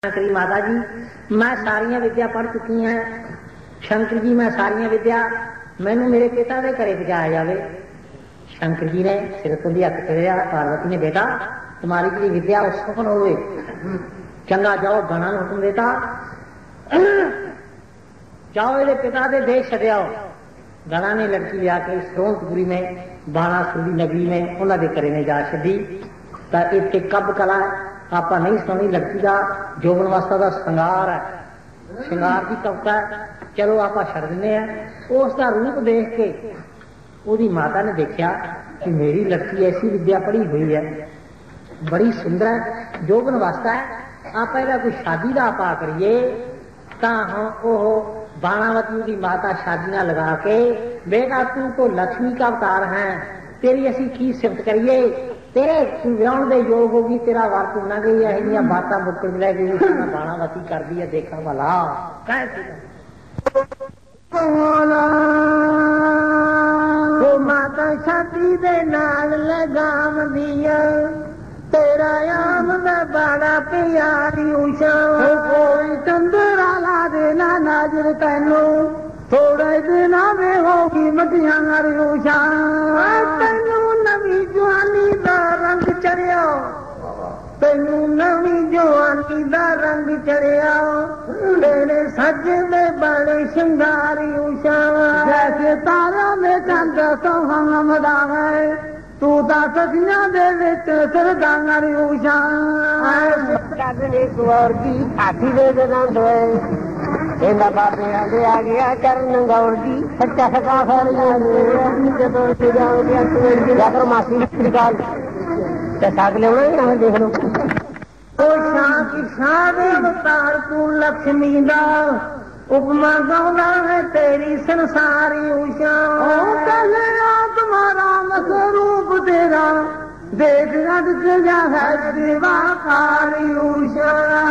शंकरी माता जी, मैं सारिया विद्या पढ़ चुकी हैं। शंकर जी, मैं सारिया विद्या मैनू मेरे पिता के घरे पहुंचाया जाए। शंकर जी ने सिर तो हथ फेरिया। पार्वती ने, बेटा तुम्हारी जी विद्या उस सफल हो चंगा, जाओ गणा ने हुक्म देता, जाओ ये पिता के देश छड़ियाओ। गणा ने लड़की लिया के श्रोतपुरी में बाणासुर नगरी में उन्होंने घरे ने जा छी। तो इतने कब कला आप नहीं सुनी, लड़की का जोबन वास्ता का श्रृंगार है, श्रृंगार की कविता है। चलो आप छड़ दें। उसका रूप देख के उसकी माता ने देखा कि मेरी लड़की ऐसी विद्या पढ़ी हुई है, बड़ी सुंदर है, जोबन वास्ता है, आप ਇਹਦਾ कोई शादी का आपा करिए। तो हम बाणावती की माता शादी ना लगा के, बेटा तू तो लक्ष्मी का अवतार है, तेरी असी की सिफत करिए, तेरे विआह के योग होगी, तेरा वार पूना गई है, बातें मुक्कर मिला गई, बाणावती कर दी है, देखा वाला माता शादी दे नाल लगाम दिया, तेरा आम मैं बड़ा प्यारी उषा, कोई चंद्रा ला देना नाजर तैनू, थोड़े दिन में होगी मटियार उषा, तैनू नवी जवानी दा रंग चढ़िया, तैनू नवी जवानी दा रंग चढ़िया, तेरे सजे दे बड़े श्रृंगारी उषा, जैसे तारा में चंद सोहमदा है, तू सखिया दे सरदांगारी उषा। कुंवर की हाथी दे दंद बाबे आगे आ गया करण गौर जी, सच्चा सका जाकर मासी निकाल साग ले देख लो। अवतार तू लक्ष्मी दा उपमा गाँदा है तेरी संसारी उषा, तुम्हारा स्वरूप तेरा देख रट जा है दिवाकारी उषा।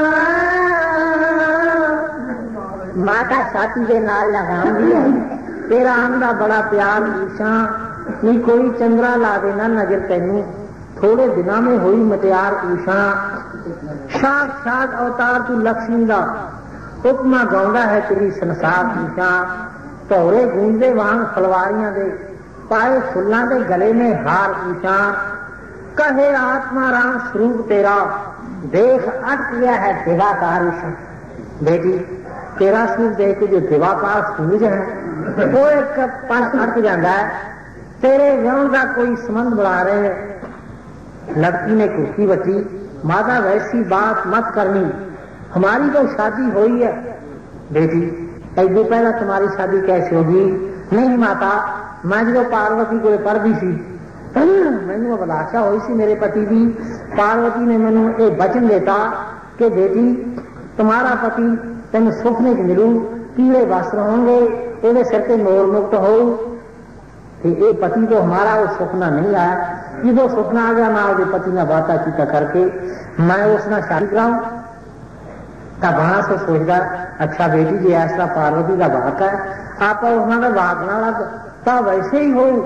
माता छाती के नाल लगाम दिया, तेरा आंदा बड़ा प्यार उषा, नहीं कोई चंद्रा ला देना नजर तैनू, थोड़े दिनों में हुई मटियार उषा, साक्षात अवतार तू लक्ष्मी का उपमा गाँदा है तेरी संसार उषा, धौरे गूंजदे वांग फलवारियां दे पाए फुल्लां दे गले में हार उषा, कहे आत्मा राम स्वरूप तेरा देख अट गया है दिवाकार उषा। बेटी तेरा स्वरूप देख के जो दिवाकार सूरज है वो एक पल अट जाता है, तेरे विआह का कोई संबंध बुला रहे हैं। लड़की ने कुर्सी बची, माता वैसी बात मत करनी, हमारी तो शादी हुई है। बेटी ऐसे पहला तुम्हारी शादी कैसे होगी? नहीं माता, मैं जो पार्वती को पढ़ती सी, मैनू अभिलाषा हुई सी मेरे पति की, पार्वती ने मैनू ये वचन देता कि बेटी तुम्हारा पति तेन सुखने च मिलू, पीले वस्त्र होंगे, ये सिर से मोर मुक्त हो। ये पति तो हमारा वो सुखना नहीं आया, जो सुखना आ गया मैं उसके पति ने बाता चीता करके मैं उसने शादी कराऊं। तब वहां से सोचता, अच्छा बेटी जी ऐसा पार्वती का वाक है, आप उन्होंने वाक ना तो वैसे ही हो।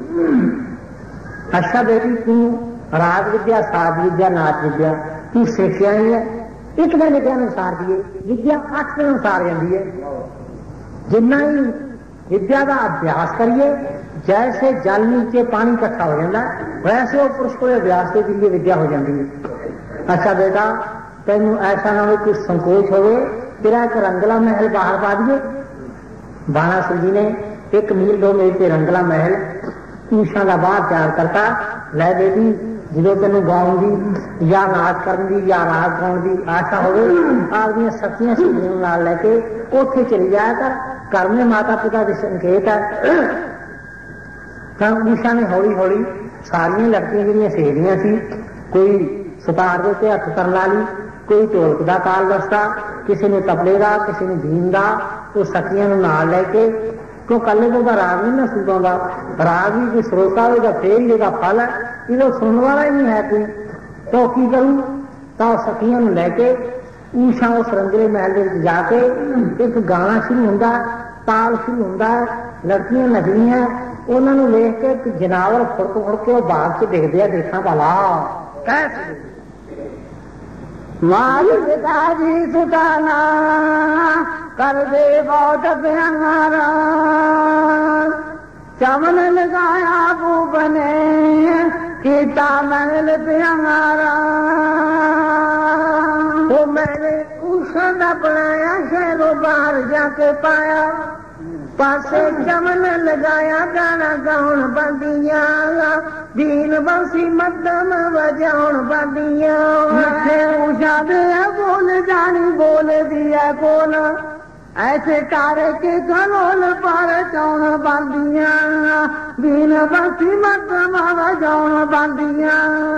अच्छा बेटी तू राग विद्या, साज विद्या, नाच विद्या तू सीखिया ही है, एक दिन विद्या अनुसार दिए विद्या 8 दिन अनुसार जाती है। जिन्ना ही विद्या का अभ्यास करिए, जैसे जल नीचे पानी इकट्ठा हो जाता वैसे वो पुरुष को अभ्यास के जरिए विद्या हो जाती है। अच्छा बेटा तेन ऐसा ना हो कुछ संकोच हो, तेरा एक रंगला महल बाहर पा दिए। बाणासुर जी ने 1 मील 2 मील से रंगला महल ऊषा का बाहर तैयार करता, लै बेटी जो तेन गाँगी या नाच करने की या राग गाने की आशा हो, आपकी शक्तियां सहेलियों लैके उथे चली जाया कर, घर में माता पिता के संकेत है। तो ऊषा ने हौली हौली सारिया लड़कियां जी सहेलियां सी, कोई सितार के हथ कर ला ली, कोई ढोलक का ताल दसता, किसी ने तबले का, किसी ने भीम का, तो सखियां नाल लैके, क्यों कले तो राग नहीं महसूस आता, राग भी जो स्रोता होगा फिर ही फल है, ये सुनने वाला ही नहीं है कोई। तो की करूं, तो सखियां लैके ऊषा उस रंगले महल में जाके एक गाना शुरू होता, ताल शुरू होता, लड़कियां नचनियां, उन्होंने वेख के जनावर फुड़क फुड़क के बाग से दिखते हैं, देखना भला कैसे मालिक ताजी सुटाना कर दे बहुत प्यारा चमन लगाया वो बने कीता महल प्यारा वो मैंने उसन अपनाया शहरों बाहर जाके पाया पासे चमन लगाया गाना गाउन बंदिया दीन बंसी मध्यम बजाउन बंदिया उषा दे बोल जानी बोल दिया बोल ऐसे तारे के कलोल पर चौन बंदिया दीन बंसी मध्यम बजाउन बंदिया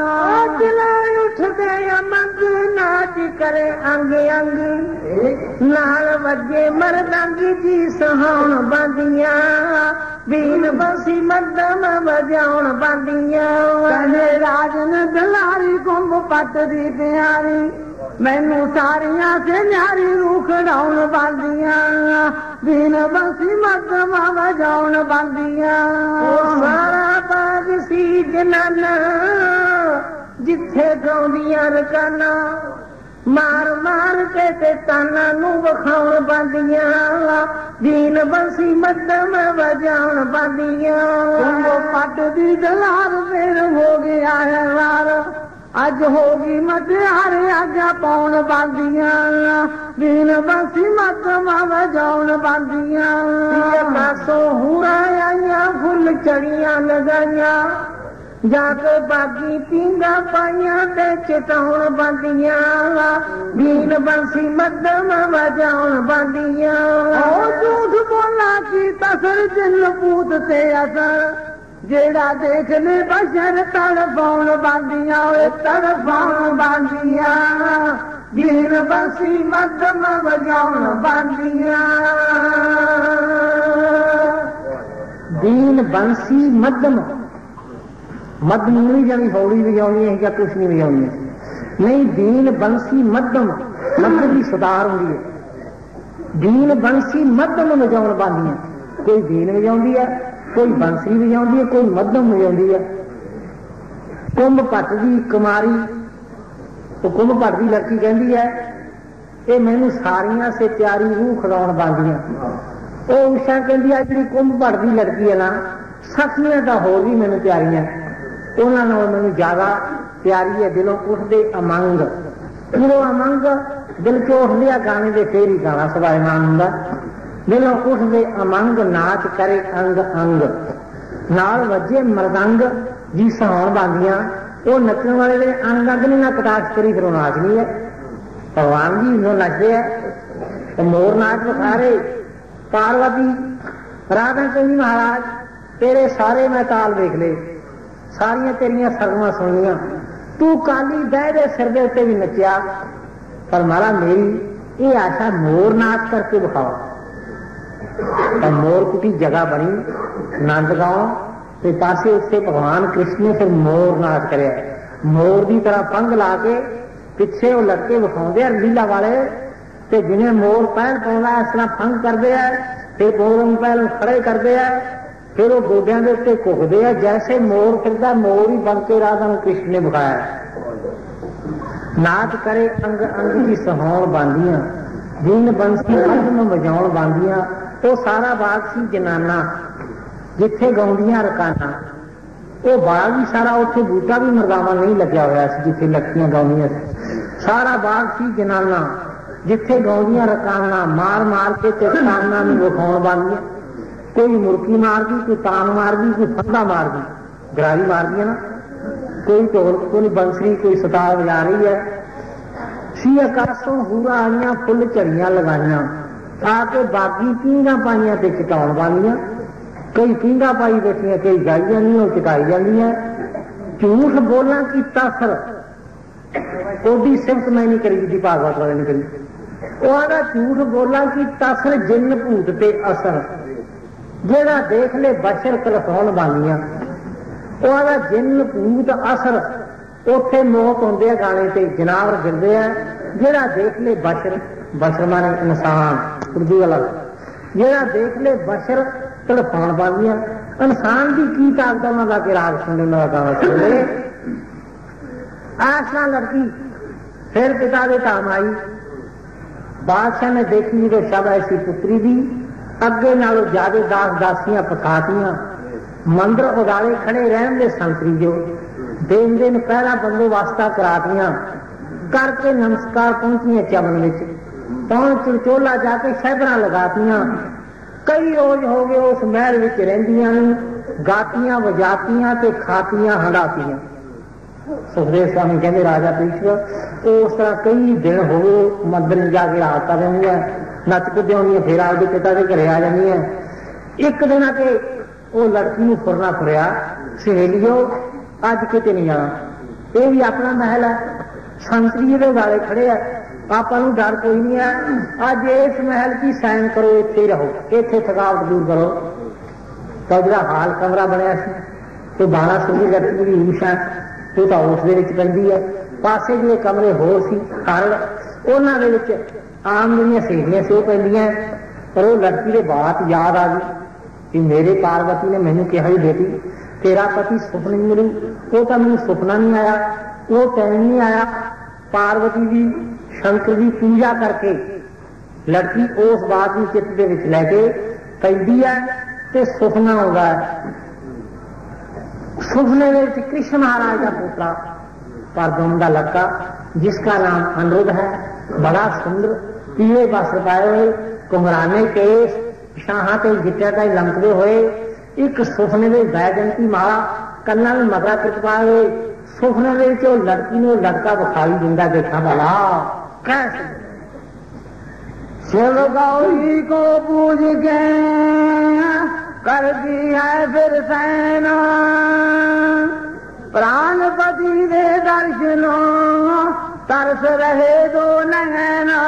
उठते मंग नाच करे अंग अंग नाल वजे मरदंगी जी सहाउन बंदिया बीन बंसी मध्यम बजाउन बंदिया राजन दलारी कुंभ पट दी प्यारी मैनू सारिया से न्यारी रूख डाउन बंदिया बीन बंसी मध्यम बजाउन बंदिया सारा बाग सी जनाना जिथे गाउंदियां रकाना मार मार के ते ताना नू वखाउन बंदिया दीन बंसी मध्यम बजाउन बंदिया पट दी दलार फिर हो गया है वार अज होगी मटियार आजा पाउन बंदिया दीन बंसी मध्यम बजाउन बंदिया पासों हुरा आइया फुल चढ़िया लगाइया जाके बागी पींगा पाइया ते चिटाउन बंदिया दीन बंसी मध्यम बजाउन बंदिया झूठ बोला की तसर जिन पूत ते असर जेड़ा देखने बशर तड़पाउन बंदिया तड़पाउन बंदिया दीन बंसी मध्यम बजाउन बंदिया दीन बंसी मध्यम मध्यम नहीं जानी हौली बजानी है या कुछ नहीं बजानी है नहीं दीन बंसी मध्यम मध्यम की सुधार होती है दीन बंसी मध्यम बजाउन बंदियां कोई दीन बजाती है कोई बंसी बजाती है कोई मध्यम बजाती है कुंभ भट्ट की कुमारी तो कुंभ भट्ट की लड़की कहती है ये मैनू सारिया से प्यारी रूह खिलाउन बंदियां वो उषा कहती है जी कुंभ भट्ट की लड़की है ना सखियां तो होर भी मैनू प्यारियां उन्होंने मैनू ज्यादा प्यारी है दिलों उठते अमंग जो अमंग दिल चो उठ लिया गाने के फिर ही गाना स्वाभिमान होंगे दिलों उठते अमंग नाच करे अंग अंग नाल वजे मृदंग जी सहाउन बंदियां वो नचने वाले ने अंग अंग ने ना कटाक्ष करी फिर नाच नहीं है भगवान जी जो नचते है तो मोर नाच बखा रहे पार्वती राधा कहती महाराज तेरे सारे मैं ताल देख ले सारिया तेरिया सरगमा सुनिया तू काली बह दे सिर दे उत्ते भी नचिया पर मारा मेरी ये आशा मोर नाच करके दिखाओ तो मोर कुटी जगह बनी नंदगांव के पासे उससे भगवान कृष्ण ने फिर मोर नाच करे मोर की तरह पंग ला के पिछे वो लड़के विखाते लीला वाले ते जिन्हें मोर पहल पाउंदा इस तरह पंग करते हैं फिर मोर पहल खड़े करते हैं फिर वो गोडिया के उत्ते घुकते हैं जैसे मोर फिरदा मोर ही बन के राधा कृष्ण ने बुखाया नाच करे अंग अंग की सहाउन बांदियां दीन बंसी मध्यम बजाउन बांदियां तो सारा बाग सी जनाना जिथे गाउंदियां रकाना वो बाग भी सारा उत्थे बूटा भी मरदावा नहीं लग्या होया सी जिथे लड़कियां गाउंदियां सारा बाग सी जनाना जिथे गाउंदियां रकाना मार मार के ते ताना नूं विखाउन बांदियां कोई मुर्की मार दी कोई तान मार दी कोई फंदा मार दी गरारी मार दी ना कोई ढोल कोई बंसरी कोई सतार बजा रही है सी आकाशों हूरा आईया फुल झड़ियां लगाइया आके बागी पींगा पाइया ते चिटाउन वालियां कई पींगा पाई बैठिया कई गाई जानिया चिटाई जानिया झूठ बोलना की तासर ओडी सिफत मैं नहीं करी जी भागवत वाले ने करी वो आदा झूठ बोलना की तासर जिन भूत ते असर जेड़ा देख ले बशर कलफाउन वालियां वो आदा जिन भूत असर उथे मौत होंदे गाने ते जनावर गिरदे है जेड़ा देख ले बशर बशर माने इंसान उर्दू वाला जेड़ा देख ले बशर तड़फाउन वालियां इंसान की की ताकत उन्हां दा कि राग सुनने का गाना सुने आसना लड़की फिर पिता के धाम आई। बादशाह ने देखी जो शब ऐसी पुत्री दी, अगे नालों ज्यादा दास दासियां पकातियां, मंदिर उदाले खड़े रहन दे संतरी जो दिन दिन पहला बंदोबस्ता करातियां, करके नमस्कार पहुंचियां चवन विच, पहुंच चुरचोला जाके शहबरा लगातियां। कई रोज हो गए उस महल विच रहिंदियां, गातियां वजातियां ते खातियां हंडातियां। सुखदेव स्वामी कहते राजा परीक्षित उस तरह कई दिन हो गए मंदिर जाके रात रहिंदियां, नच कुदे होंदियां, फिर आपके पिता के घरे आ जांदियां। एक दिन आके वो लड़की नूं फुरना फुरिया, सहेलियो अज किते नहीं जाना, ये भी अपना महल है, संतरी दे वाले खड़े है, आपा नूं डर कोई नहीं है, अज इस महल की सैन करो, इत्थे रहो, इत्थे थकावट दूर करो। तो जो हाल कमरा बनया तो 12 सूरी लड़की की ईश है, वो तो उस पैंदी है। पासे जो कमरे होर सी घर, उन्होंने आम जो सहेलियां से पैंदियां, पर वो लड़की के बात याद आ गई कि मेरे पार्वती ने मैनू कहा ही बेटी तेरा पति सुपने नहीं मिलू, वो तो मैंने सुपना नहीं आया, वो टाइम नहीं आया। पार्वती की शंकर की पूजा करके लड़की उस बात की चित्त के विच लैके पैंदी है ते सुपना होगा। सुपने में कृष्ण महाराज का पुत्रा परदुम का लड़का, जिसका नाम अनिरुद्ध है, बड़ा सुंदर, पीले वस्त्र पाए हुए, कुमराने केस, शाहां ते गिट्टियां ते लमकदे हुए, एक सुपने में बैजंती माला, कन्ना में मगरा कृत पाए हुए, सुपने में लड़की ने लड़का विखाई दिंदा देखा। भला कैसे शिव गौरी को पूज के कर दी है फिर सेना, प्राणपति दे दर्शनों तरस रहे दो नैना।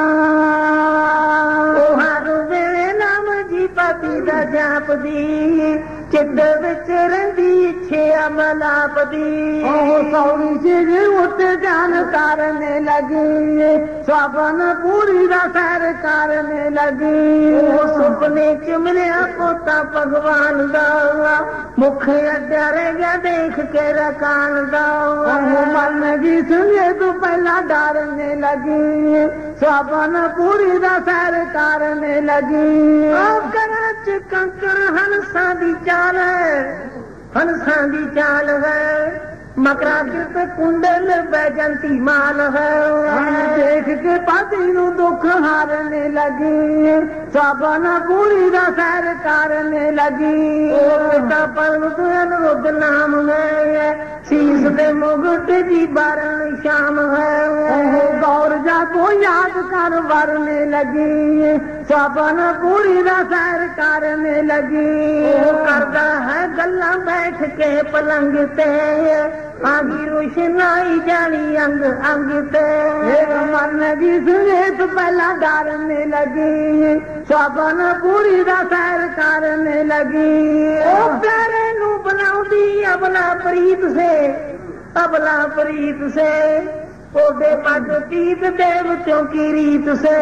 पति दा जाप दी चिद विच रंदी इच्छे अमलाप दी, सौरी से उठ जान करने लगी, स्वपन पूरी दा सैर करने लगी। सुपने च मिलिया पोता भगवान दा, मुख अड्डा रह गया देख के रकान दा। मन की सुनिए तू पहला डरने लगी, स्वपन पूरी दा सैर करने लगी। कंकर हंसा दी चाल है, हंसा दी चाल है, मकरा कृत कुंडल बैजंती माल है। देख के पति नू दुख हारने लगी, सबन पूरी दा सैर करने लगी। पिता पर्वत अनिरुद्ध नाम है, शीश दे मुगट की बरन शाम है। गौर जा को याद कर वरने लगी, सबन पूरी दा सैर करने लगी। करदा है गल्ला बैठ के पलंग ते, आगी रोशनाई जानी अंग अंग ते। मन की सुने तो पहला डरने लगी, सबन पूरी दा सैर करने लगी। प्यारे नू बनाउंदी अबला प्रीत से, अबला प्रीत से, ओदे पग पीत देव चौकी रीत से।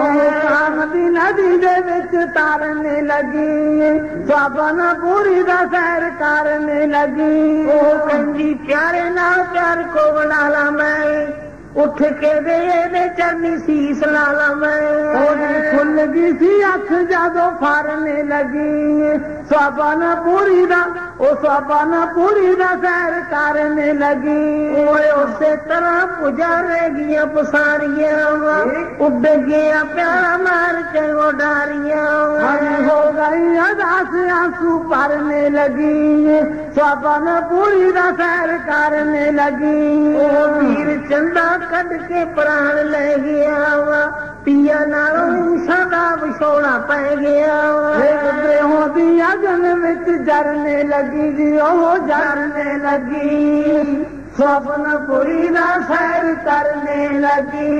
काम दी नदी दे विच तारने लगी, सबन पूरी दा सैर करने लगी। ओ कंजी प्यारे ना प्यार को बना ला मैं, उठ के दे चरनी शीस लाला मैं। खुल गई सी अख जादो फारने लगी, सबन पूरी दा, ओ सबन पूरी दा सैर करने लगी। उसे तरह पुजा रह गया पसारियां, उड़ गया प्यारा मार के डारियां। हो गई अदास आंसू भरने लगी, सबन पूरी दा सैर करने लगी। वीर चंदा कट के प्राण ले गया वा, पिया नालों सदा विछोड़ा पै गया। देहों दी अगन विच जरने लगी जी, ओ जरने लगी, स्वप्न पूरी दा सैर करने लगी।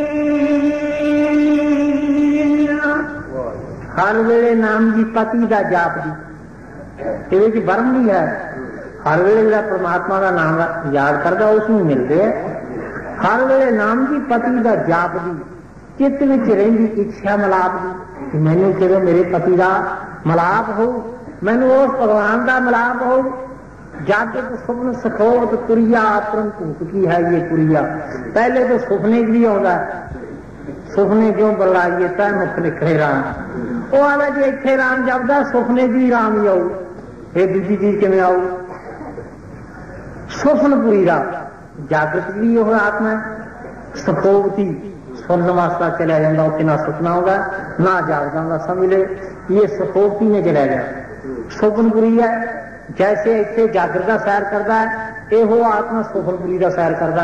हर वेले नाम जी पति दा जाप दी, ये वरम भी है। हर वेले जो परमात्मा का नाम याद करता उसमें मिलते है। हर वेले नाम की पति का जाप दी, चित्त विच रहिंदी इच्छा मलाप दी कि मैनू किवें मेरे पति का मलाप हो, मैनू उस भगवान का मलाप हो। जागृत स्वप्न सखोत तुरिया आतरम भूत की है ये कुरिया। पहले तो सुपने भी आता, सुपने क्यों बलाइए तय मुख निखरे राम। वो आला जी इतने राम जपदा सुपने भी राम ही आऊ, फिर दूजी चीज किमें आऊ? सुपनपुरी राम जागृत भी हो आत्मा सखोवती सुनने वास्ता चला जाता, उत्थे ना सुपना होगा ना जागदा होगा, समझ ले ये सखोवती में चला गया। सुपनपुरी है जैसे इतने जागृत का सैर करता है, यो आत्मा सुपनपुरी का सैर करता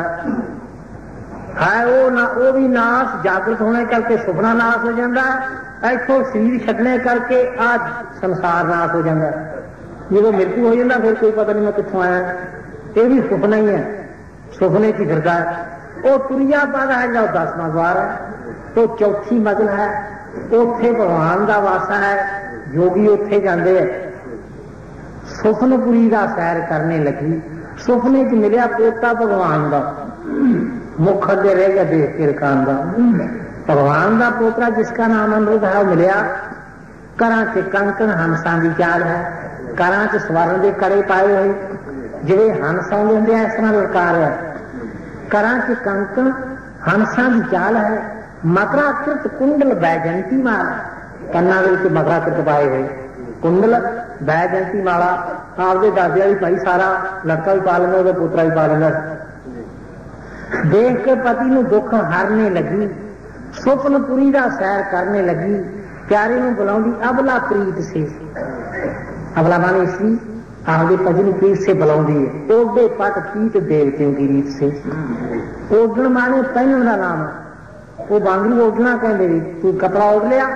है। वो भी नाश जागृत होने करके सुपना नाश हो जाता है, इतों शरीर छड्डने करके आज संसार नाश हो जाता है। जो मृत्यु हो जाता फिर कोई पता नहीं मैं कितों आया, ये भी सुपना ही है, सुपने की फिरता है। वो तुरिया पद है जो 10वां द्वार है, तो चौथी मंजिल है, उत्थे भगवान का वासा है, योगी उत्थे जाते हैं। सुपनपुरी का सैर करने लगी, सुपने च मिलिया पोता भगवान का, मुख अगे रह गया देख के रकान का। भगवान का पोतरा जिसका नाम अमृत है मिलिया। घरां च कंकण हंसां की चाल है, घरां च स्वर्ण के कड़े पाए हुए जिवे हंस आउंदे हुंदे इस तरह ललकार है। घरां च कंकण हंसां की चाल है, मकराकृत कुंडल बैजंती माला, कन्ना के मकराकृत पाए हुए कुंडल बैजंती माला। आपके दादिया भी भाई सारा लड़का भी पा लेंदा, पुत्रा भी पा लेंदा। देख के पति नूं दुख हारने लगी, सुपनपुरी का सैर करने लगी, प्यारे नूं बुलाउंदी अबला प्रीत से। अबला माने इसी आपके पति नूं प्रीत से बुलाउंदी है। ओडे पट पीत देवतियों की रीत से। ओडण माने पहनण का नाम, वो बांगरू ओडना कहते भी, तू कपड़ा ओढ़ लिया।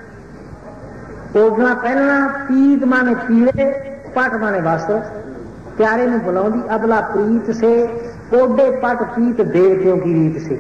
ओढ़ना पहनना, पीत माने पीले, पट माने वस्त्र। प्यारे ने बुलाउंदी अबला प्रीत से, ओडे पट पीत देवतियों की रीत से।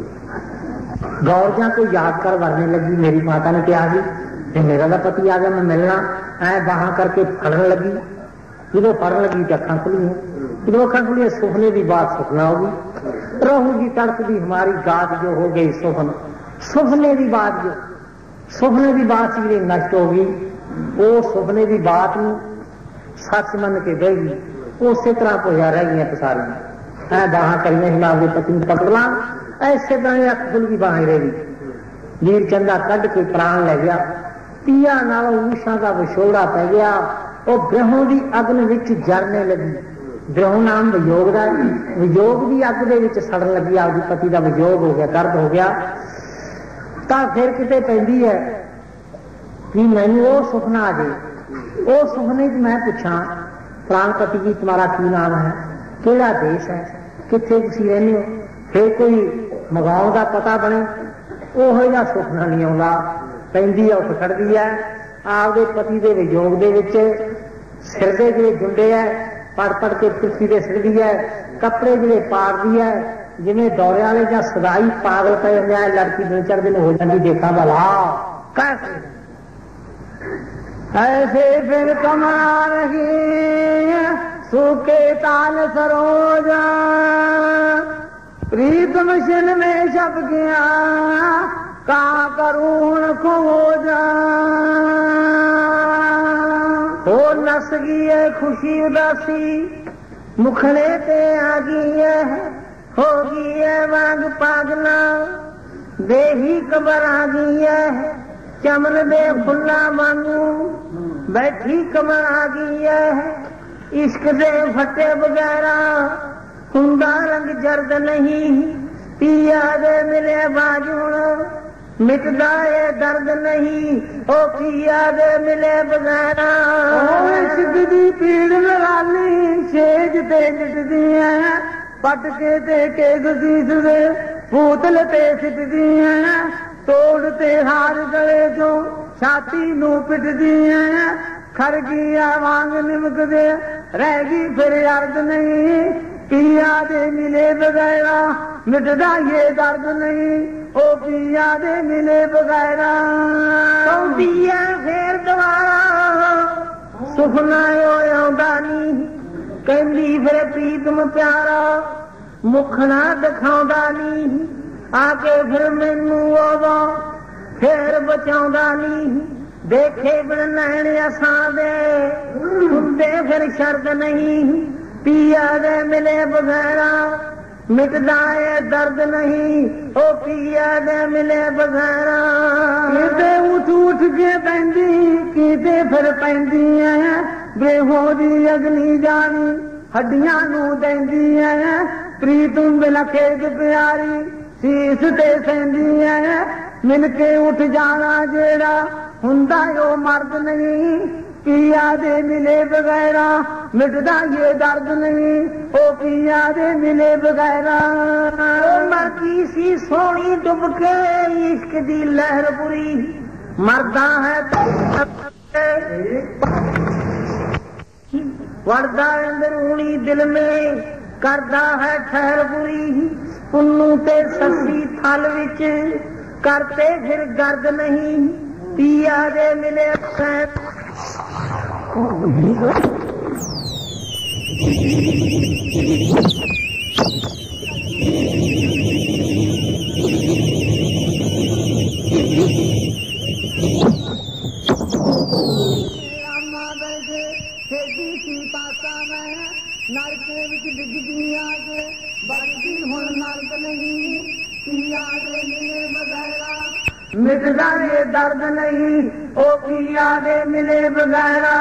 गौरजा को याद कर वरने लगी, मेरी माता ने क्या कि मेरा का पति आ गया, मैं मिलना, ऐ बाह करके फड़न लगी। जो फड़न लगी तो अखा खुली, जो अखा खुली सुपने की बात सुपना होगी। रहू जी तड़कती हमारी गात जो हो गई सुपन, सुपने की बात जो सुपने की बात जी नष्ट होगी, वो सुपने की बात सच मन के गई, उसी तरह भुजा रह गई पसारियां। ऐ बाह करिए हिमाल के पति पकड़ ला, ऐसे तरह अख खुल की बाहें रह गई। वीर चंदा कढ़ के प्राण लै गया, पिया नालों ऊषा का विछोड़ा पै गया। वो ग्रहों की अग्न विच जरने लगी। ग्रहों नाम वियोग का, वियोग की अग के सड़न लगी। आपकी पति का वियोग हो गया, दर्द हो गया। तो फिर किते पैंदी है कि मैनू वो सुपना आ जाए। वो सुपने च मैं पूछा, प्राणपति जी तुम्हारा की नाम है, केड़ा देश है, कितने तुसीं रहंदे हो, फिर कोई मगाओ का पता बने। ओहो जिहा सुपना नहीं आउंदा। पैंदी है, उठ खड़दी है, आपके पति के वियोग दे विच सिर दे जिहड़े जुंडे है पड़ पड़ के पृथ्वी से सिरदी है, कपड़े जिहड़े पाड़दी है, जिवें दौरे वाले या सदाई पागल पे जाए, लड़की दिन चढ़ दिन हो जाती। देखा भला कैसे ऐसे फिर कमरा रही सूखे ताल सरोजा, प्रीतम शिन में छप गया, का करूण खोजा। हो नस गई है खुशी उदासी, मुखड़े ते आ गई है, हो गई है वाग पागना, देही कबर आ गई है, चमन दे फुल्ला मांगू, बैठी कमर आ गई है, इश्क दे फटे वगैरा, हुंदा रंग जर्द नहीं, पिया दे मिले बाजून, मिटदा ये दर्द नहीं, ओ पिया दे मिले बगैरा। इश्क दी पीड़ लगाली, सेज ते जिटदी है, पटके ते के गसीस दे पूतल ते सिटदी है, तोड़ते हार गले जो छाती नू पिटदी है, खरगिया वांग निमक दे रहेगी फिर अर्द नहीं, पिया दे मिले बगैरा मिटदा ये दर्द नहीं, ओ पिया दे मिले बगैरा। तो पिया फिर दोबारा सुपना आउंदा नहीं, कहंदी फिर प्रीतम प्यारा, मुखना दिखाउंदा नहीं, आके फिर मैनू ओदा फिर बचाउंदा नहीं, देखे बिन नैन असां दे हुंदे फिर शर्त नहीं, पिया दे मिले बगैरा मिटदा है दर्द नहीं, ओ पिया दे मिले बगैरा। किते उठ उठ के पैंदी किते फिर पैंदी है, बेहोदी अगली जानी हड्डियां नू देंदी है, प्रीतम बिलखे प्यारी शीस ते सेंदी है, मिलके उठ जाना जेड़ा हुंदा यो मर्द नहीं, पिया दे मिले बगैरा मिटदा ये दर्द नहीं, ओ पिया दे मिले बगैरा। मरदी सी सोनी डुब के इश्क दी लहर बुरी, मरदा है वरदा अंदरूनी दिल में करदा है ठहर बुरी, पुन्नू ते सस्सी थल विच करते फिर गर्द नहीं, पिया दे मिले नलके विच डिगदी आके बचदी हुण नर्क नहीं, पिया दे मिले बगैरा मिटदा ये दर्द नहीं, ओ पिया दे मिले बगैरा।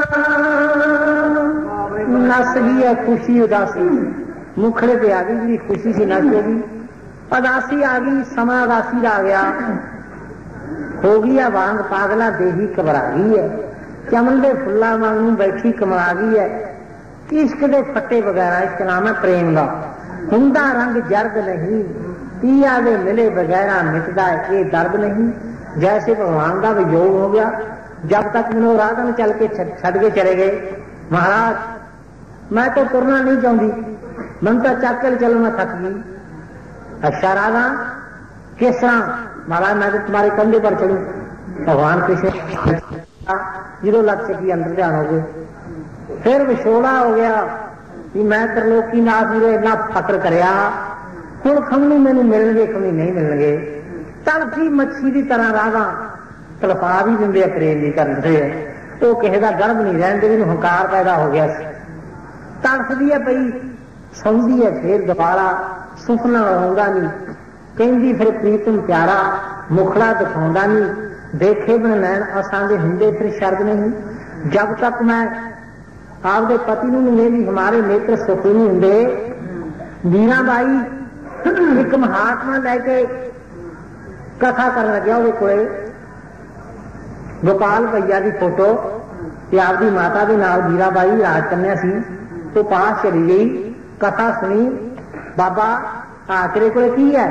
नस गई है खुशी उदासी, मुखड़े पे आ गई जी खुशी सी नस होगी, उदासी आ गई समा उदासी आ गया, हो गई है वांग पागला देही घबरा गई है, चमन दे फुल्ला वांगू बैठी कमला गई है, इश्क दे फट्टे वगैरह इश्क नाम है प्रेम का, हुंदा रंग जर्द नहीं, पिया दे मिले बगैरा मिटदा ये दर्द नहीं। जैसे भगवान का वियोग हो गया, जब तक मैंने राधा में चल के छड़ के चले गए, महाराज मैं तो तुरना नहीं चाहती, मन तो चक के चलो मैं थक गई। अच्छा राधा किस तरह? महाराज मैं तो तुम्हारे कंधे पर चलूं। भगवान कृष्ण 0 लाख से की अंदर ध्यान हो गए, फिर विछोड़ा हो गया कि मैं त्रिलोकी नाथ ने इन्ना फकर करया, हुण खमनी मैनू मिलणगे खमनी नहीं मिलणगे। तड़फी मच्छी की तरह राधा तड़पा भी दिंदे प्रेम भी करते हैं, वो किसी का गर्भ नहीं रहते, भी हंकार पैदा हो गया, तड़फदी है पई सौंदी है फिर दोबारा सुपना आउंदा नहीं, कहंदी फिर प्रीतम प्यारा मुखड़ा दिखाउंदा नहीं, देखे बिन नैन असां दे हुंदे फिर शर्त नहीं, जब तक मैं आपके पति नूं मिलेगी हमारे नेत्र सुखी नहीं होंगे। मीराबाई एक महात्मा लैके कथा कर लग्या, वो कोई गोपाल भैया की फोटो ते आपकी माता के नाल मीराबाई राज कन्या सी, तो पास चली गई, कथा सुनी, बाबा आ तेरे को की है?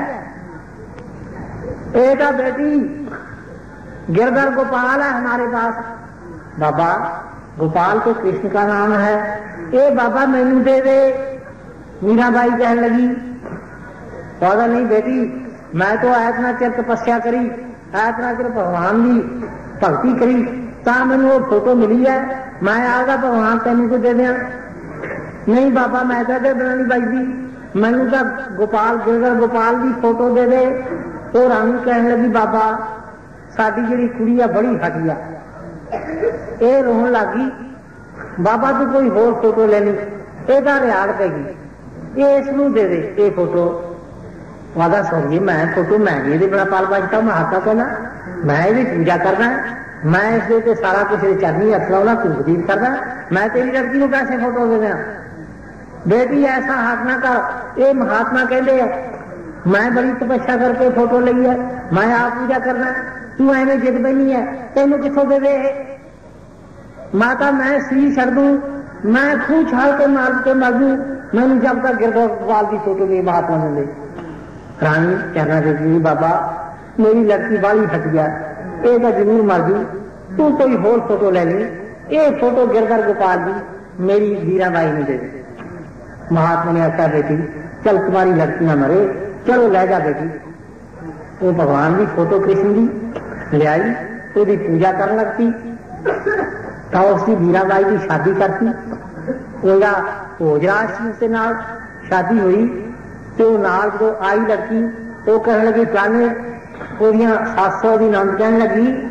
एटा बेटी गिरधर गोपाल है हमारे पास। बाबा गोपाल तो कृष्ण का नाम है, ए बाबा मैनू दे दे। मीराबाई कहने लगी, पौधा नहीं बेटी, मैं तो इतना चिर तपस्या करी, इतना चिर भगवान की भक्ति करी, ता मैनू वो फोटो मिली है, मैं आगा भगवान तेन को दे दिया। नहीं बाबा मैं तो देना नहीं बजती, मैनू तो गोपाल गिरधर गोपाल की फोटो दे दे। तो रानी कहने लगी, बाबा साडी जिहड़ी कुड़ी है बड़ी हटिया, ये रोन लगी, बाबा तू कोई होर फोटो ले ली, एदा रियाद पैगी, ये इसनू दे दे ये फोटो। वादा सौगी मैं फोटो मैं नहीं ये बड़ा पाल बजता, मैं हाथा कहना मैं ये पूजा करना, मैं इस सारा कुछ चरनी हथ लाना धूपदीप करना, मैं तेरी लड़की को कैसे फोटो दे देना? बेटी ऐसा हाथ ना कर, ये महात्मा कहते मैं बड़ी तपस्या करके फोटो ली है, मैं आप पूजा करना, तू एवं जिद बनी है, तेनों कितों दे दे? माता मैं सी छड़ दूं, मैं खूह छाल के मार के मर दूं, मैंने जब तक गिरधर गोपाल की फोटो नहीं महात्मा ने ली। रानी कहना देगी, बाबा मेरी लड़की बाली हट गया, ये तो जरूर मर गई, तू कोई होर फोटो ले ली, ये फोटो गिरधर गोपाल की मेरी मीराबाई ने दे दे। महात्मा ने आख्या, बेटी चल तुम्हारी लड़की ना मरे, चलो ले जा बेटी। वो भगवान की फोटो कृष्ण की ले आई, उसकी पूजा करने लगती, तो उसकी मीराबाई की शादी करती, उसका भोजराज से नाल शादी हुई, तो नाल जो आई लड़की वो कहने लगी फलाने, 700 की नंद कहने लगी,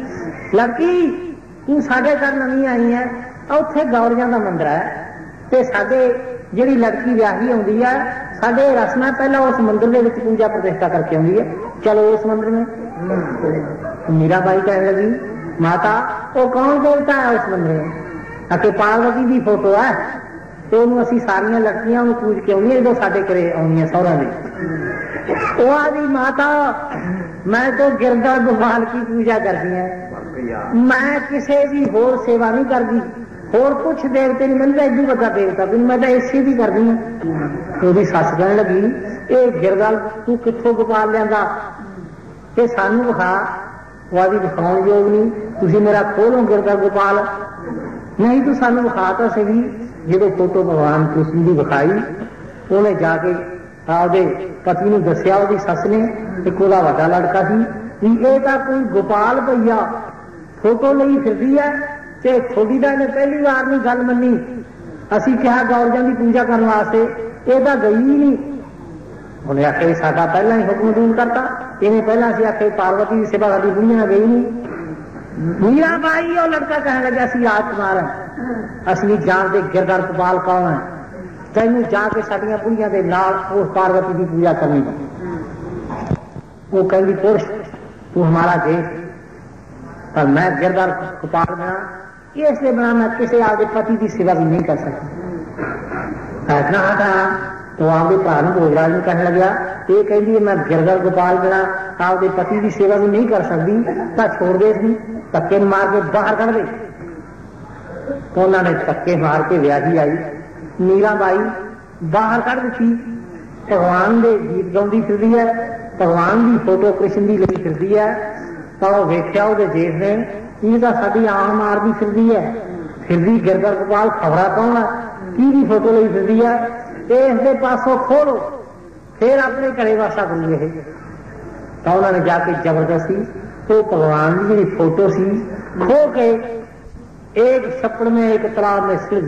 लड़की तू साडे घर नवी आई है, उत्थे गौरियां का मंदिर है, ते साडे जिहड़ी लड़की विआही आउंदी है साडे रस्म है पहला उस मंदिर दे विच पूजा प्रतिष्ठा करके आउंदी है, चलो उस मंदिर में। मीराबाई कहने लगी माता वो कौन देवता है उस मंदिर में? आके पार्वती की फोटो है, तो उन्होंने असी सारिया लड़कियां पूज के आउंदियां जो साडे घरे आउंदियां सौहरा दे। वो आदि माता मैं तो गिरधर गोपाल की पूजा करती है, मैं किसी की होर सेवा नहीं करती, होर कुछ देवते नहीं मिलता, इदू बड़ा देवता भी मैं तो इसे भी करती हूँ। तो सस कहने लगी ये गिरधर तू कित्थों गोपाल लिया, ये सानू विखा। वो आदि विखाउण योग नहीं, तुसीं मेरा खोलो गिरधर गोपाल, नहीं तू सानू विखा तो सही। जो फोटो भगवान कृष्ण की विखाई, उन्हें जाके आपदे पति नूं दस्सिया, उसकी सस ने, एक ओहदा वड्डा लड़का सी भी ये तो कोई गोपाल भैया फोटो नहीं फिरदी है, ते थोड़ी दा इन्हें पहली बार नहीं गल मनी। असी कहा गौरियां की पूजा करने वास्ते, ये तो गई ही नहीं। उन्हें आखे साडा पहला ही हुक्म दूर करता, इन्हें पहला असी आखे पार्वती की सेवा साडी बुढ़िया गई नहीं। मीराबाई और लड़का कहने लगे असी राजकुमार हैं, असी नहीं जानते गिरधर गोपाल कौन है, तेनू जाके साडियां बुढ़िया के नाल उस पार्वती की पूजा करनी। वो कहती पुरुष तू हमारा देश, पर मैं गिरधर गोपाल बना, इसलिए बना मैं किसी आपके पति की सेवा भी नहीं कर सकती। ऐसा था तो आपके भरा भोजराज ने कहने लगा, ये कहती है मैं गिरधर गोपाल बना आपके पति की सेवा भी नहीं कर सकती, तो छोड़ दे सी, धक्के मार के बाहर कर दे। तो उन्होंने धक्के मार के व्याही आई मीराबाई बाहर कर दी। भगवान के गीत गाँदी फिरदी है, भगवान की फोटो कृष्ण की लगी फिरदी है, तो वेख्या वो जेठ ने ये तो साड़ी आम मारती फिरदी है, फिरदी गिरधर गोपाल खबरा कौन है की फोटो लगी फिरदी है, इसके पासों खोलो फिर अपने घरे वासा करिए। तो उन्होंने जाके जबरदस्ती तो भगवान की जी फोटो सी खो के एक छप्पड़ में एक तालाब में सिर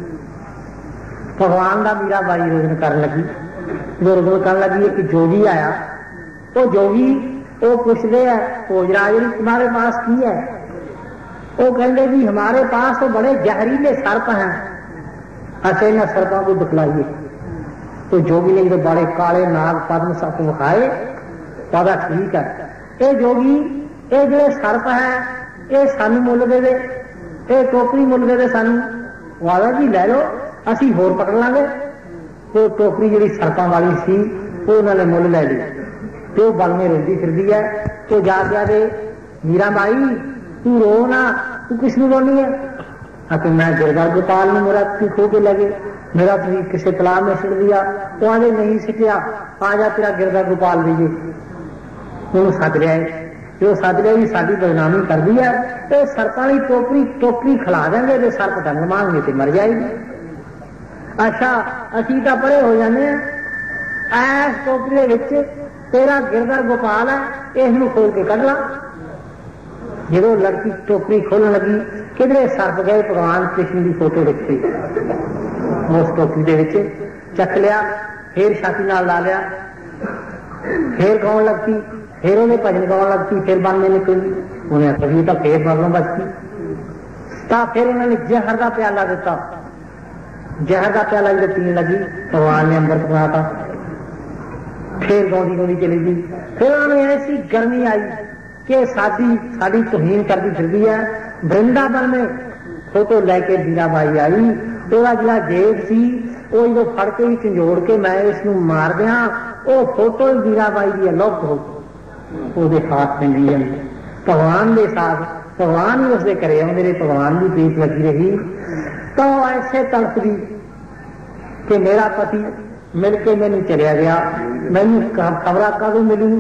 भगवान का मीराबाई रोजन कर लगी। जो रोजन कर लगी एक जोगी आया, वो जोगी वो पूछते हैं भोजराज तुम्हारे पास की है? वो कहते भी हमारे पास तो बड़े जहरीले सर्प हैं, अच्छा इन सर्पों को दिखलाइए। तो जोगी ने जो बड़े काले नाग पद्म सर्प विखाए, पता ठीक है ये जोगी ये जो सर्प है ये सानू मुल दे दे, ये टोकरी मुल दे दे सानू। वाला जी लै लो असी होर पकड़ लांगे। तो टोकरी जी सर्पों वाली सी वो उन्होंने मुल लै ली, तो बल में रोंदी फिरदी है। तो जाके दे मीराबाई तू रो ना, तू किसनू रोनी है? आके मैं गिरधर गोपाल ने मेरा तू खो के लगे, मेरा तुझे किसी तालाब में सिट दिया। तो आगे नहीं सिटिया, आ जा तेरा गिरधर गोपाल दीजिए। उन्होंने सद लिया, जो सद लिया भी साड़ी बदनामी कर दी है, तो सर्पां की टोकरी टोकरी खिला देंगे तो सर्प डंग मांगे तो मर जाएगी। अच्छा असी तो परे हो जाने इस टोकरी विच तेरा गिरधर गोपाल है, इसनू खोल के कढ़ ला। जो लड़की टोकरी खोलने लगी किधरे सर्प गए भगवान कृष्ण की फोटो रखी, उस टोकरी दे विच चक लिया, फिर छाती नाल ला लिया, फिर गाउन लगती, फिर उन्हें भजन गाउन लगती, फिर बन में निकली। उन्हें कभी तो फिर मरनों बचती। तो फिर उन्होंने जहर का प्याला दिता, जहर का प्याला जो पीने लगी भगवान ने अमृत बनाता, फिर गौंदी गौंदी चली गई। फिर उन्होंने ऐसी गर्मी आई कि साड़ी तुहीन करती फिरदी है। वृंदावन में फोटो लैके मीराबाई आई, ਉਹਦਾ ਜਿਹੜਾ जेब सी वो जो फड़ के झंझोड़ के मैं इसनू मार दिया, वो फोटो मीराबाई की अलुप्त हो गई, हाथ में ली भगवान के साथ। भगवान ही उसके घरे आते रहे, भगवान की प्रीत लगी रही। तो ऐसे तड़पदी कि मेरा पति मिल के मैनू चलिया गया, मैनू खबरा कदों मिलू,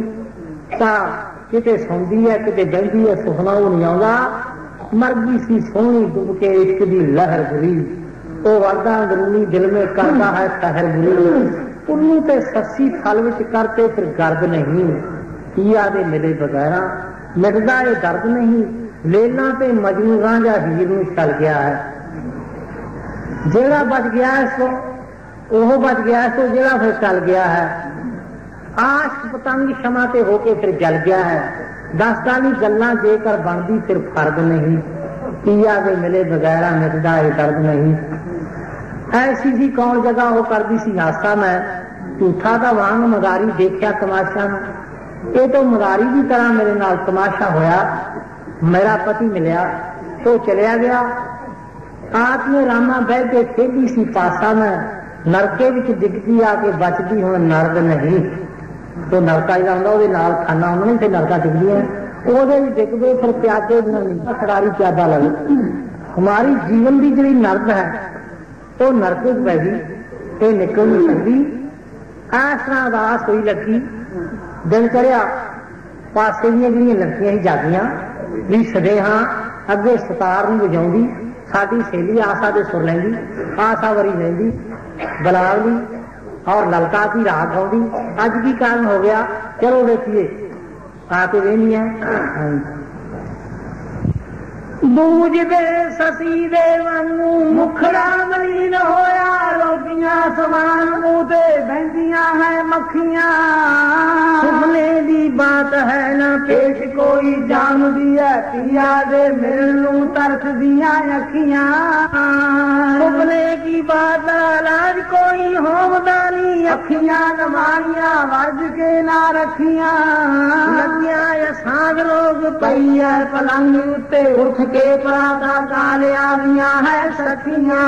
किते सौंदी है किते बहती है, सुखना वो नहीं आता। मर गई सी सोहनी डुब के इश्क की लहर बुरी, वो वरदा अंदरूनी दिल में करता है सहर बुरी। उन्नू ते सस्सी थल विच करते फिर गर्द नहीं, पिया दे मिले बगैरा मिटदा ये दर्द नहीं। लेला ते मजनू रांझा हीर नूं चल गया है, जेड़ा बच गया इसको ओह बच गया, इसको जेड़ा फिर चल गया है। आश पतंग क्षमा ते होके फिर जल गया है। दस्तानी गल्लां जेकर बनदी फिर फर्द नहीं, पिया दे मिले बगैरा मिटदा है दर्द नहीं। ऐसी सी कौन जगह हो करदी सी हासा, मैं झूठा दा वांग मदारी देखिया तमाशा। ये तो मदारी की तरह मेरे नाल तमाशा होया। मेरा पति मिलिया तो चलिया गया। आत्मे रामा बह के खेली सी पासा, मैं नरके विच डिगदी आके बचदी हुण नरक नहीं। तो नरका जाता वो नाल खाना उन्होंने फिर नरका डिगदी है वो डिग गए, फिर प्यादे नहीं खिलाड़ी प्यादा लगे। हमारी जीवन की जी नर्द है वो नरक पै गई, ये निकल नहीं सकती। इस तरह अरदास हुई लगी, दिन चढ़िया, पासे दी जी लड़कियां ही जागियां भी सदे हाँ अगे सतार नहीं बजाउंदी, साडी सहेली आशा दे सुर लैंदी, आशा वरी लैंदी बलावली और ललका की राग आउंदी। अज की कारण हो गया, चलो देखिए आके वेहनी है। दूज दे ससी दे वांगू मुखड़ा मलीन होया, रोटियां समान मुंह ते बहंदियां है मक्खियां। सुपने दी बात है ना पेश कोई जानदी है, पिया दे मिलनू तरस दियां अखियां। सुपने की बात लाज कोई होमदानी, अखियां नमानियां वर्ज के ना रखियां। लगिया साग रोग पई है पलंग उत्ते, उठ के पराता काले आवियां है सखियां।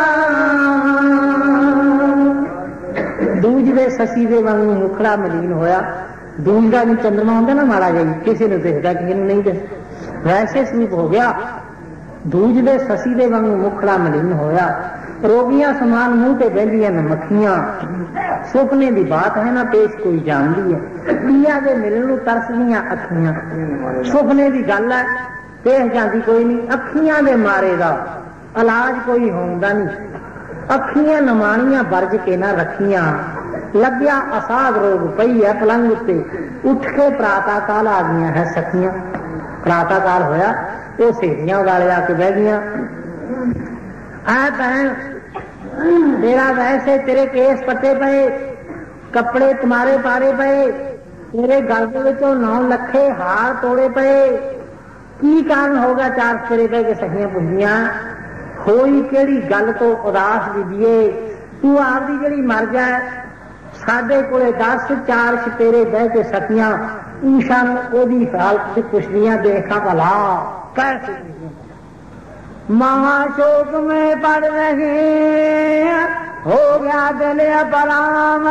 दूज दे ससी दे वांगू मुखड़ा मलीन होया। दूज का भी चंद्रमा होंदा ना माड़ा जाई, किसी ने दिखता किसी ने नहीं दिखता, वैसे स्वरूप हो गया। दूज दे ससी दे वांगू मुखड़ा मलीन होया, रोगियां समान मुंह ते बहंदियां न मक्खियां। सुपने की बात है ना पेश कोई जानदी है, पिया दे मिलण नूं तरसदियां अखियां। सुपने की गल है पेश जाती कोई नहीं, अखियां दे मारे दा इलाज कोई होंदा नहीं। अखियां नमानियां बरज के ना रखियां। लग्या असाध रोग पई है पलंग उत्ते, उठ के प्राता काल आ गई है सखियां। प्राता काल होया तो सहेलियां वाले आके बह गई, है बहन तेरा वैसे तेरे केस पट्टे पे, कपड़े तुम्हारे पारे पे, तेरे गल दे विचों 9 लखे हार तोड़े पे, की कारण होगा? चार फेरे बह के सखियां पुछदियां, होई केड़ी गल तो उदास बीबीए, तू आपदी जेड़ी मर जाए, साडे कोले 10 4 छपेरे बह के सखियां ऊषा ओदी हालत पुछदियां, देखा भला कैसे महाशोक में पड़ रहे हो गया दिल अपराम,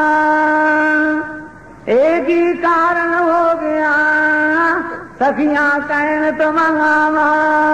एक ही कारण हो गया सखियां कहन तो मंगावा।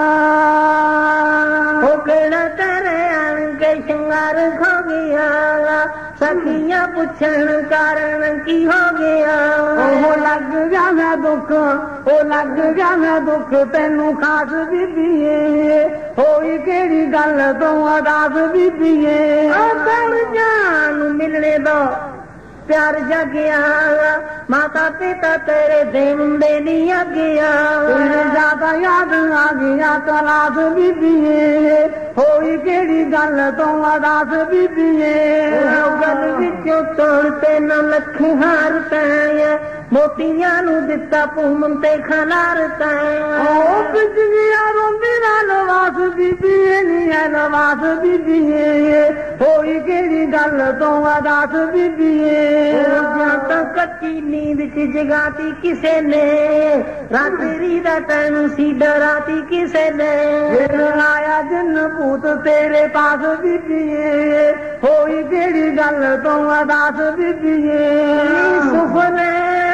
तेरे आन के श्रृंगार खो गया, सखियां पुछन कारण की हो गया। ओ लग गया मैं दुख, ओ लग गया मैं दुख, तेनू खास बीबीए, होई केड़ी गल तो अदास बीबीए। जान मिलने दो प्यार जगिया, माता पिता तेरे देंदे नहीं अगिया। ज्यादा याद आ गया तलाश बीबीए, होई केड़ी गल तो अदास बीबीए। गल विचों तोड़ते न लखे हार तैं, मोतियां नू दिता पूमन ते खलार तैं। ओ बिजलियां रोंदी ना नवास बीबीए, नी है नवास बीबीए, होई केड़ी गल तो अदास बीबीए। कच्ची नींद च जगाती किसे ने, रात्रि दा टाइम सी डराती किसे ने। आया जिन पूत तेरे पास बीबीए, होई केड़ी गल तो अदास बीबीए। सुपने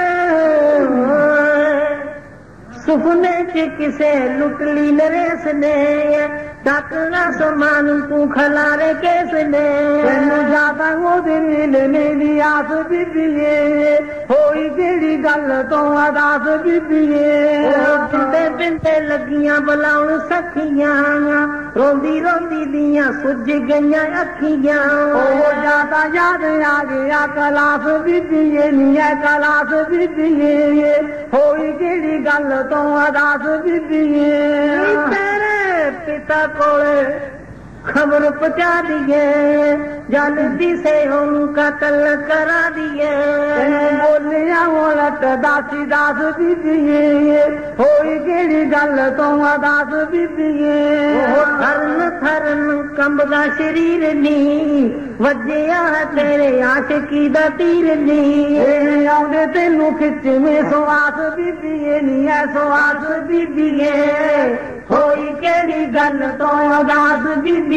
सुपने च किसे लुटली नरेस ने, डाकना समान तू खलारे केस ने। तेनू जाता ओदे मिलने दी आस बीबीए, होई केड़ी गल तो अदास बीबीए। पिंडे पिंडे लगियां बुलाउण सखियां, रोंदी रोंदी दियां सुज गईयां अखियां। ओ जाता याद आ गया कलास बीबीए, नी है कलास बीबीए, होई केड़ी गल तो अदास बीबीए। तेरे पिता कोले खबर पहुंचा दिए, जल्दी से हम कत्ल करा दिए। बोलिया मोलत दासी दास बीबिए, होई केड़ी गल तो दास बीबिए। थरन थरन कंबदा शरीर नी, वजया तेरे आशिकी दा तीर नी। आउंदे तेनू खिच में सुवास बीबिए नी, सुवास बीबिए, होई केड़ी गल तो दास बीबिए।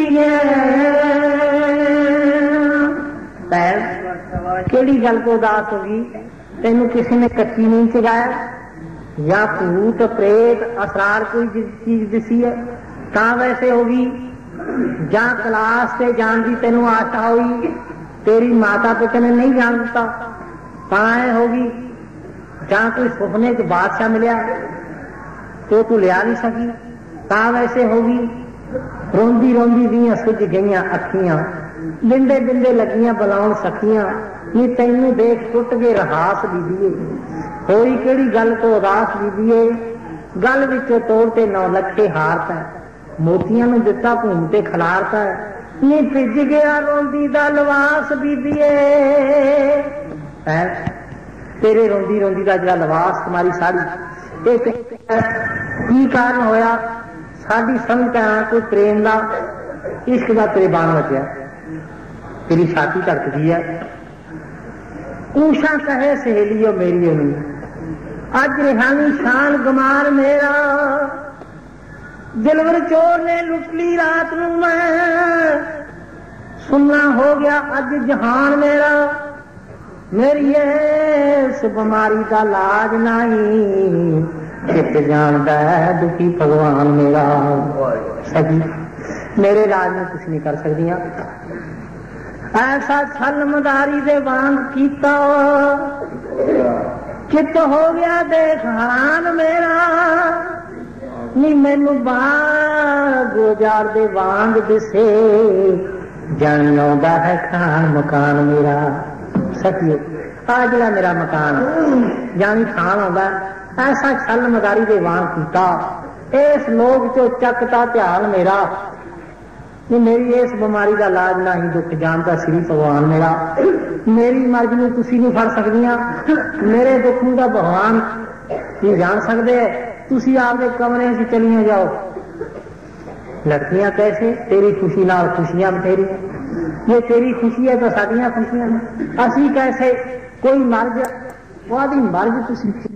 केड़ी गल को उदास होगी? तेनू किसी ने कच्ची नींद चगाया, या भूत प्रेत असरार कोई चीज दिसी है तां वैसे होगी, या क्लास से जान की तेनू आशा हुई, तेरी माता पिता ने नहीं जान दिता तां होगी, या कोई सुपने च बादशाह मिलिया तो तू लिया नहीं सकी तां वैसे होगी। रोंदी रोंदी दियां सुझ गईयां अखियां, बिंदे बिंदे लगियां बुलाउण सखियां, नी तैनू देख टुट गए रहास बीबीए। होई केड़ी गल तो उदास बीबीए, गल विचों तोड़ते 9 लखे हारता, मोतियां नू दिता भूम ते खलारता, नी भिज गया रोंदी दा लवास बीबीए। तेरे रोंदी रोंदी दा जिहड़ा लवास तुम्हारी साड़ी की कारण होया? साड़ी समझ कोई प्रेम का इश्क का तेरे बाण बचया, तेरी छाती धड़कदी है। ऊषा कहे सहेलियो मेरी नहीं, अज रिहानी शान गमार मेरा, दिलवर चोर ने लुट ली रात नू, मैं सुनना हो गया अज जहान मेरा। मेरी इस बीमारी का लाज नहीं, चित जानता है दुखी भगवान मेरा। सभी मेरे राज में कुछ नहीं कर सकदियां। ऐसा छलमदारी दे वांग कीता, चित हो गया देख हान मेरा, नी मैनू बाग गुजार दे वांग दिसे, जान आउंदा है खान मकान मेरा। सखियो आ जिहड़ा मेरा मकान जानी खान आउंदा, ऐसा छल मदारी दे वांग कीता, इस लोग चो चकता ध्यान मेरा, मेरी इस बीमारी का इलाज ना ही दुख जानता श्री भगवान मेरा। मेरी मर्जी नूं तुसीं नहीं फड़ सकदियां, मेरे दुख नूं तां भगवान ही जान सकदे। तुसीं आपदे कमरे से चलिए जाओ। लड़कियां कैसे? तेरी खुशी नाल खुशियां बथेरी, ये तेरी खुशी है तो साडियां खुशियां। असी कैसे? कोई मर्ज वादी मर्ज तुसीं